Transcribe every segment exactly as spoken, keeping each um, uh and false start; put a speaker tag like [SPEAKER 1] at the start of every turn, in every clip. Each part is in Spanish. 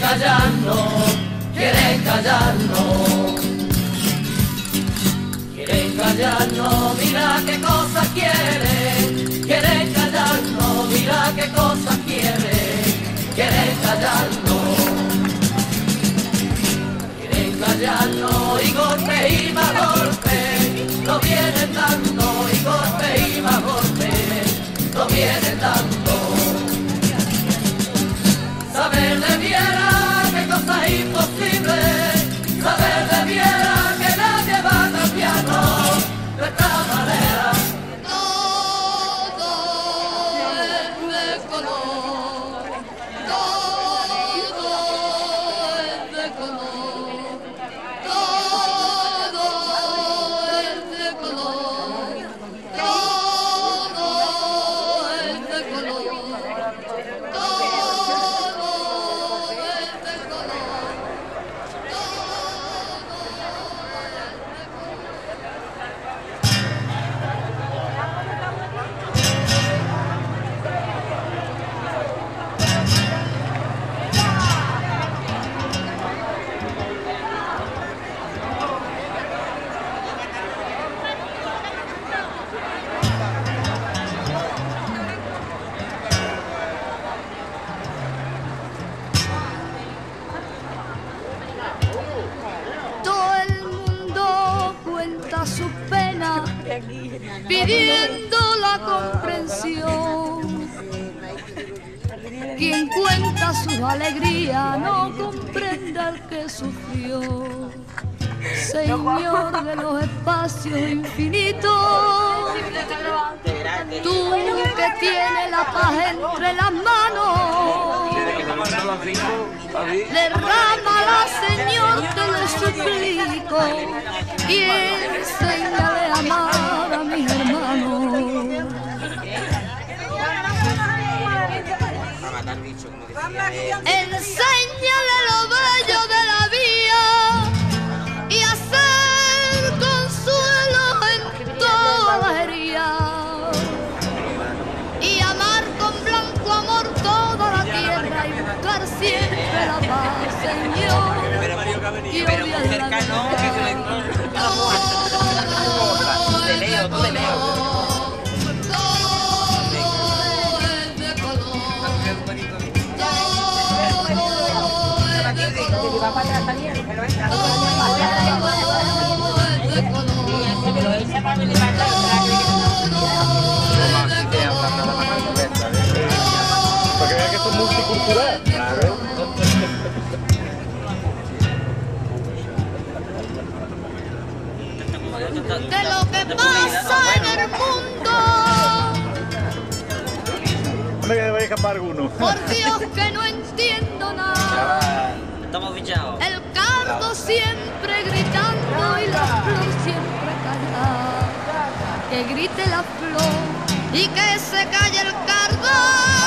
[SPEAKER 1] callarnos, quieren callarnos, quieren callarnos, mira qué cosas quieren, quieren callarnos, mira qué cosas quieren, quieren callarnos, quieren callarnos y golpe y más golpe, no vienen dando y golpe y más golpe, no vienen dando. Saber debiera que cosa imposible, saber debiera que nadie va a cambiarnos de esta manera.
[SPEAKER 2] Todo es de color, todo es de color, todo es de color, todo es de color, todo. Su pena, pidiendo la comprensión. Quien cuenta su alegría no comprende al que sufrió. Señor de los espacios infinitos, tú que tienes la paz entre las manos, derrámala, Señor, te lo suplico, y enséñale a amar a mis hermanos. Enséñale lo bello de la vida y hacer consuelo en toda la herida, y amar con blanco amor toda la tierra y buscar siempre la paz, Señor, y odiar la guerra.
[SPEAKER 3] Te leo, tú te leo.
[SPEAKER 4] Para que vean que esto es multicultural.
[SPEAKER 2] De lo que pasa en el mundo,
[SPEAKER 4] ¿Dónde que debe escapar alguno?
[SPEAKER 2] por Dios que no entiendo nada.
[SPEAKER 3] Estamos fichados.
[SPEAKER 2] El cardo siempre gritando y la flor siempre callada. Que grite la flor y que se calle el cardo.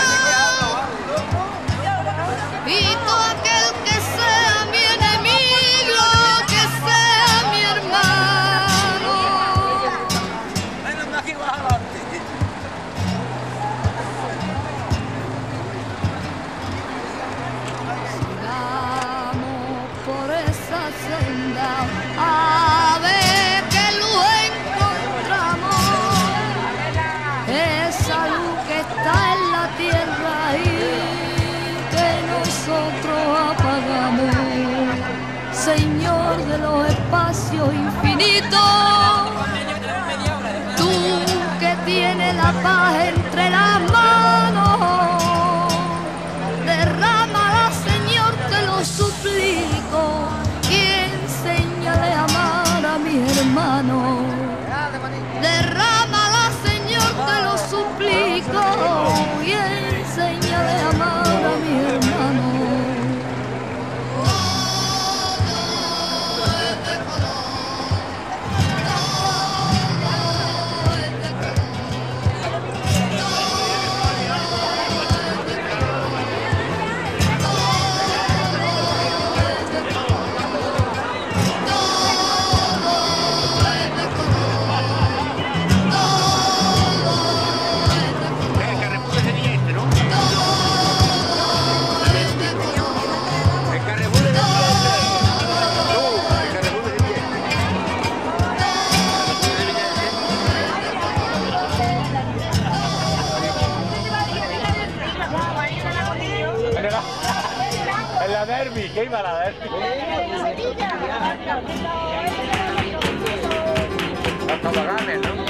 [SPEAKER 2] Y todo aquel que sea mi enemigo, que sea mi hermano. Sigamos por esa senda a ver qué luz encontramos, esa luz que está en la tierra y que nosotros apagamos. Señor de los espacios infinitos, tú que tienes la paz entre las manos, derrámala, Señor, te lo suplico, y enséñale a amar a mis hermanos. Derrámala, Señor, te lo suplico, y enséñale a amar a mis hermanos. Todo es de color, todo
[SPEAKER 4] Qué balada, ¿eh? Los toboganes, ¿no?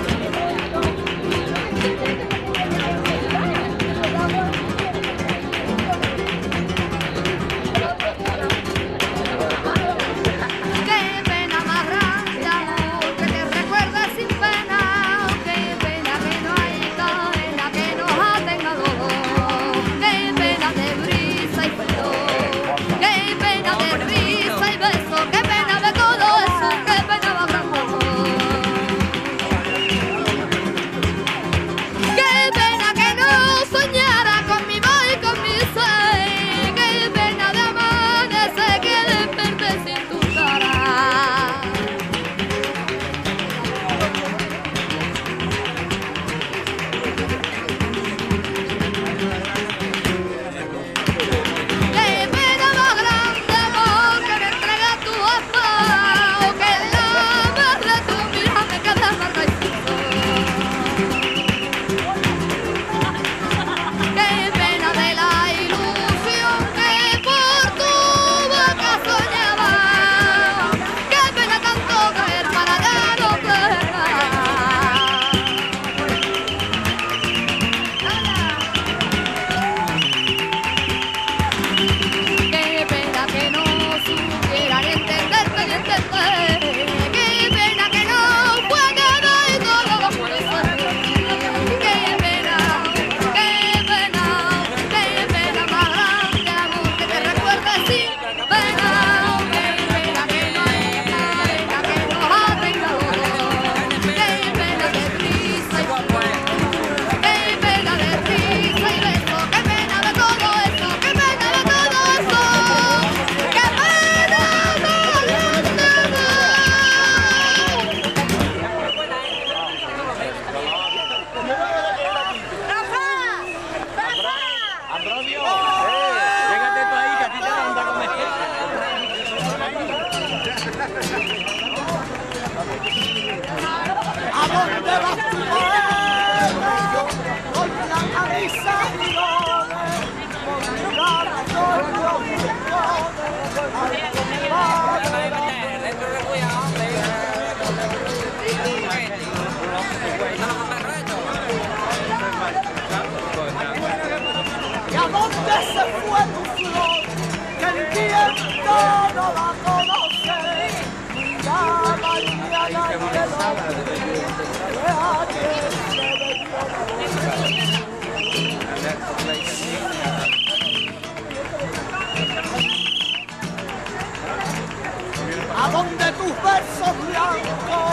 [SPEAKER 5] A donde tus versos blancos,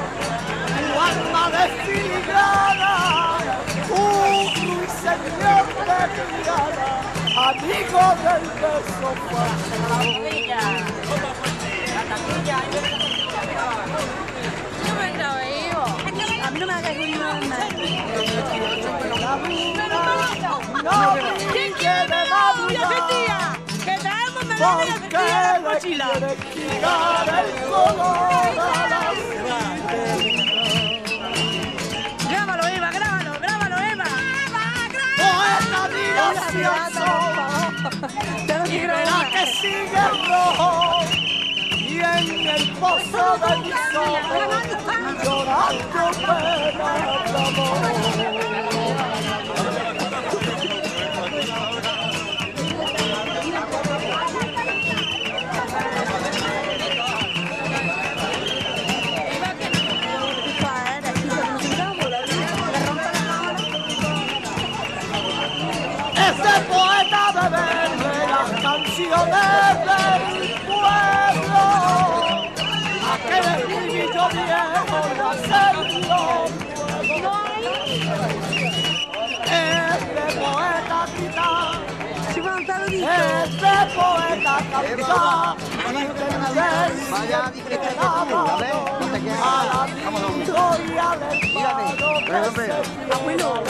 [SPEAKER 5] tu alma desfiligrana, un ruiseñor de mirada, amigo del beso fácil.
[SPEAKER 6] Yo me lo a mí no me hagas un nombre.
[SPEAKER 5] ¿Quién quiere madrugar?
[SPEAKER 6] Que traemos me
[SPEAKER 5] Porque le
[SPEAKER 6] mochila.
[SPEAKER 5] quiere quitar el color a la
[SPEAKER 6] Grábalo, Eva, grábalo, grábalo, Eva.
[SPEAKER 5] Poeta gracioso, y verá que sigue rojo, y en el pozo de mis ojos, llorando pena de amor. Ese poeta de verle las canciones del pueblo, aquel estribillo viejo de hacerlo nuevo. Este poeta quita, este poeta canta,
[SPEAKER 7] Vaya diferente
[SPEAKER 5] al amigo y al hermano que se
[SPEAKER 7] Abuelo.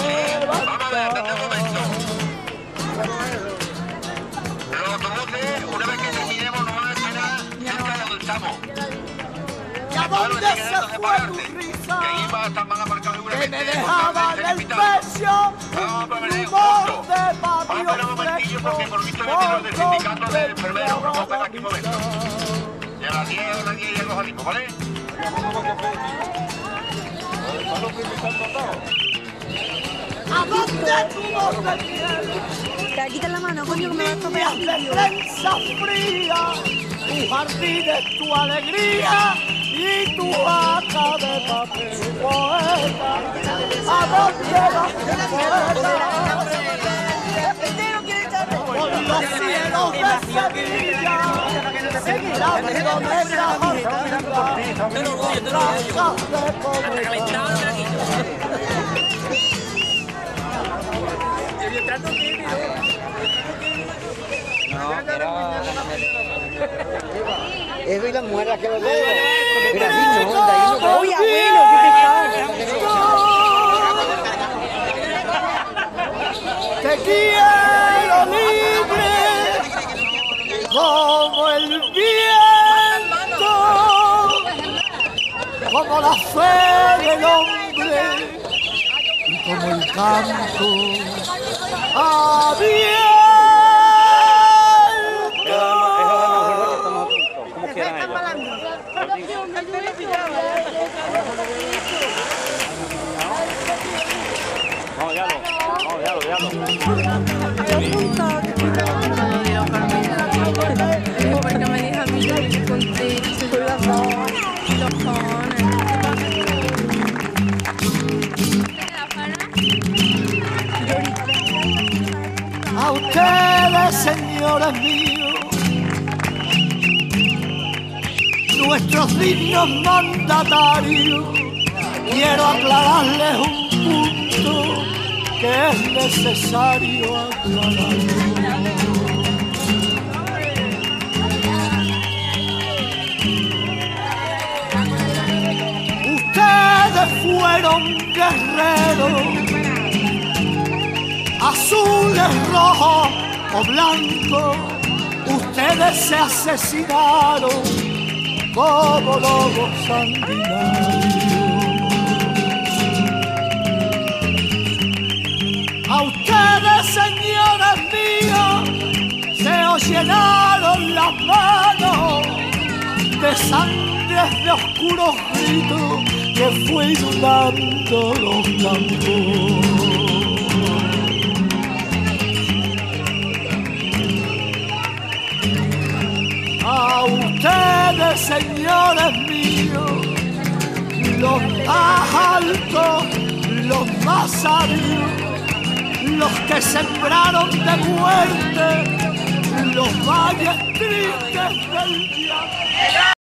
[SPEAKER 8] Los autobuses, una vez que terminemos, nos van a esperar cerca de donde estamos.
[SPEAKER 5] ¿Y a dónde se fue tu risa?
[SPEAKER 8] Que iba a estar mal aparcado
[SPEAKER 5] Que
[SPEAKER 8] seguramente.
[SPEAKER 5] me dejaba en el pecho un rumor de patio fresco.
[SPEAKER 8] ellos porque por visto me vino del sindicato de enfermeros. Vamos a esperar aquí un momento. Y a las diez, a las diez ya los ánimos, ¿vale?
[SPEAKER 5] ¿A dónde tú no te quieres?
[SPEAKER 6] Te quita la mano, coño, que me va a estropear.
[SPEAKER 5] Líneas de prensa fría, tu jardín es tu alegría y tu vaca de papel poeta. ¿A dónde vas, poeta? Por los cielos de Sevilla, seguirán donde la jornada, casas de pobreza.
[SPEAKER 7] Eso y las muelas que lo veo. Mira, ahí no, de ahí no.
[SPEAKER 6] Uy, abuelo, qué pesado.
[SPEAKER 5] Te quiero libre como el viento, como la fe del hombre y como el canto abierto.
[SPEAKER 4] Vamos, ya lo, vamos, ya lo, ya lo.
[SPEAKER 9] Porque me dijo a mí que me conté los los cojones.
[SPEAKER 5] A ustedes, señores míos, nuestros dignos mandatarios, quiero aclararles un punto que es necesario aclarar. Ustedes fueron guerreros, azules, rojos o blancos, ustedes se asesinaron como lobos sanguinarios. A ustedes, señores míos, se os llenaron las manos de sangres de oscuros gritos que fue inundando los campos. A ustedes, señores míos, los más altos, los más sabios, los que sembraron de muerte los valles tristes del llanto.